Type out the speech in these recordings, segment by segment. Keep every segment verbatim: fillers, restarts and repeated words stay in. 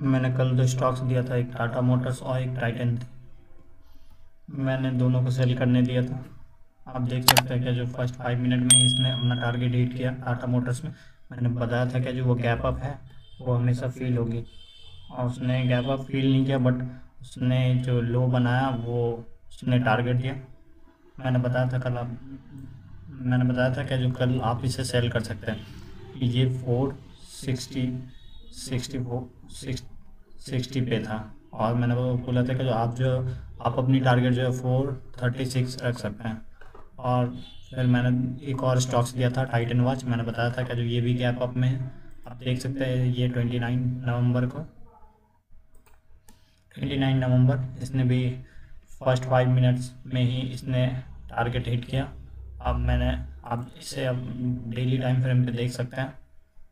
मैंने कल दो स्टॉक्स दिया था, एक टाटा मोटर्स और एक टाइटन थी। मैंने दोनों को सेल करने दिया था। आप देख सकते हैं कि जो फर्स्ट फाइव मिनट में ही इसने अपना टारगेट हिट किया। टाटा मोटर्स में मैंने बताया था कि जो वो गैप अप है वो हमेशा फील होगी, और उसने गैप अप फील नहीं किया, बट उसने जो लो बनाया वो उसने टारगेट दिया। मैंने बताया था कल आप मैंने बताया था कि जो कल आप इसे सेल कर सकते हैं। ये four sixty sixty four six sixty पे था, और मैंने वो बोला था कि जो आप जो आप अपनी टारगेट जो है फोर थर्टी सिक्स रख सकते हैं। और फिर मैंने एक और स्टॉक्स दिया था टाइटन वॉच। मैंने बताया था कि जो ये भी गैप अप में है। आप देख सकते हैं ये ट्वेंटी नाइन नवंबर को ट्वेंटी नाइन नवंबर इसने भी फर्स्ट फाइव मिनट्स में ही इसने टारगेट हिट किया। अब मैंने आप इसे अब डेली टाइम फ्रेम पे देख सकते हैं।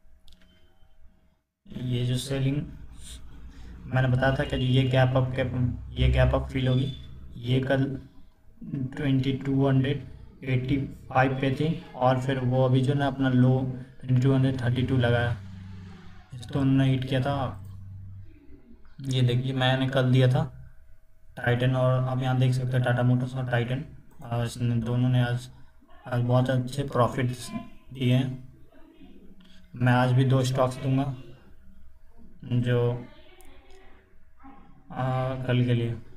ये जो सेलिंग मैंने बताया था कि जो ये गैप अप के ये गैप अप फील होगी। ये कल twenty two hundred eighty five पे थी, और फिर वो अभी जो ना अपना low twenty two hundred thirty two लगाया, इस तो उन्होंने हिट किया था। ये देखिए मैंने कल दिया था टाइटन, और अब यहाँ देख सकते हैं टाटा मोटर्स और टाइटन, और इसने दोनों ने आज आज बहुत अच्छे प्रॉफिट्स दिए हैं। मैं आज भी दो स्टॉक्स दूंगा जो आ, कल के लिए।